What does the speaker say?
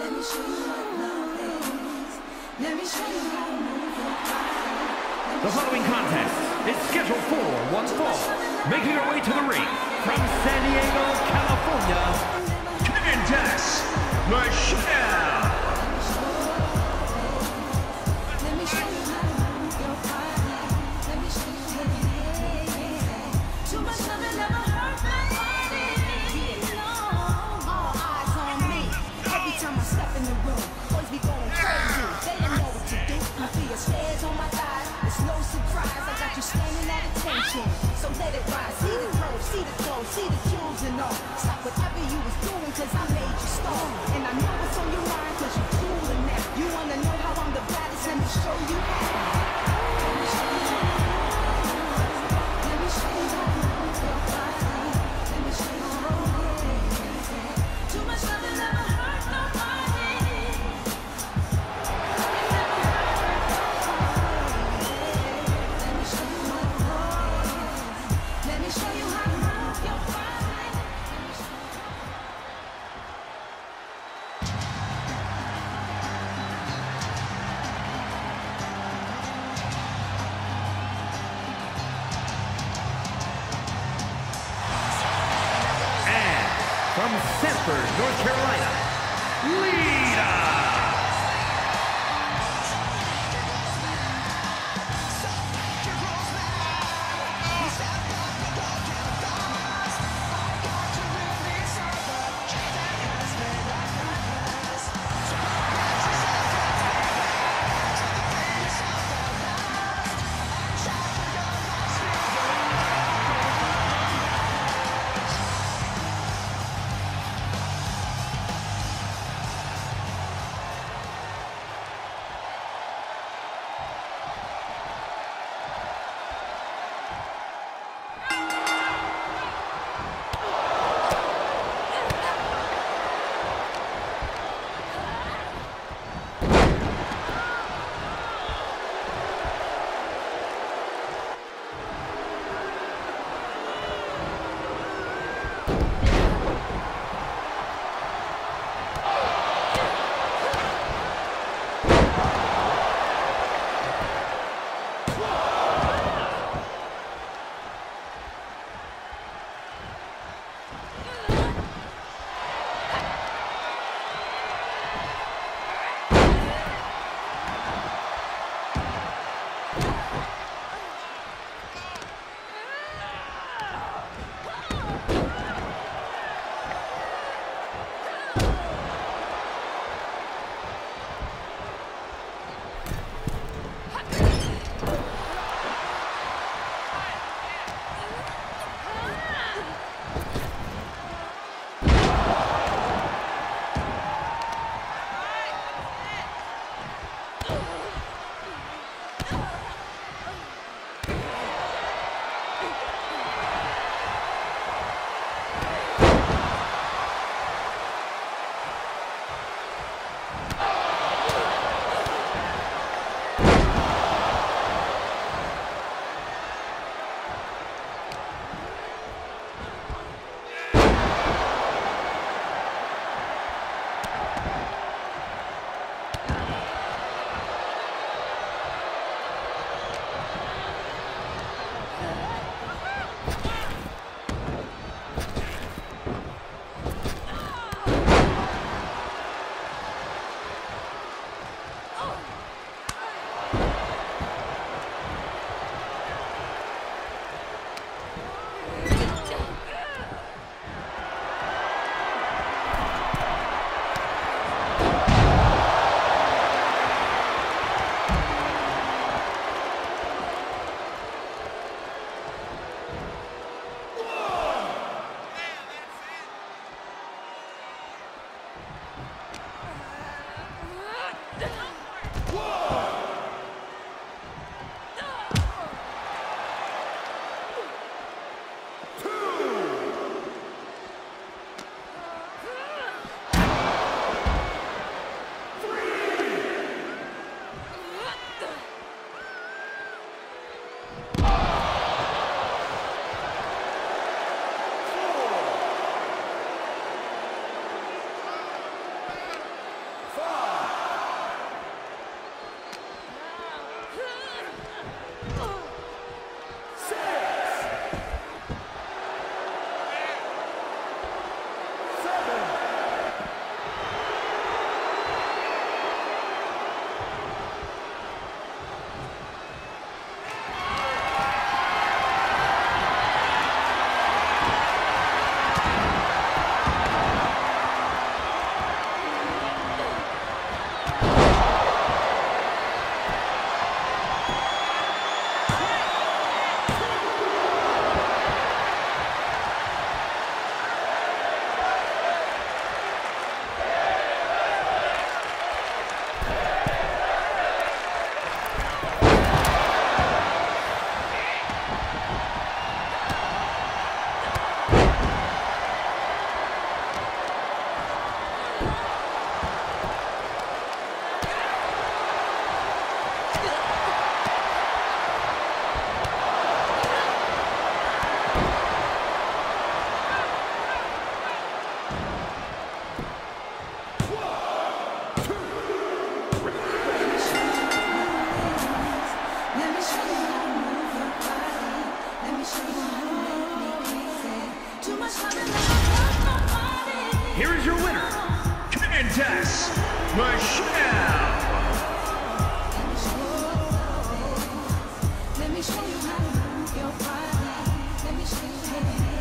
Let me show you what love is. Let me show you how to move your body. The following contest is scheduled for one fall. Making her way to the ring from San Diego, California, Candice. So let it rise, see the curve, see the clothes, see the jewels and all. Stop whatever you was doing, cause I made you star. And I know what's on your mind, cause you're coolin' now. You wanna know how I'm the baddest, let me show you how. Let me show you how. Let me show you how to move your body. Let me show you how. Too much love will never hurt nobody. From Sanford, North Carolina, Lita. Michelle. Let me show you how to move your body. Let me show you how to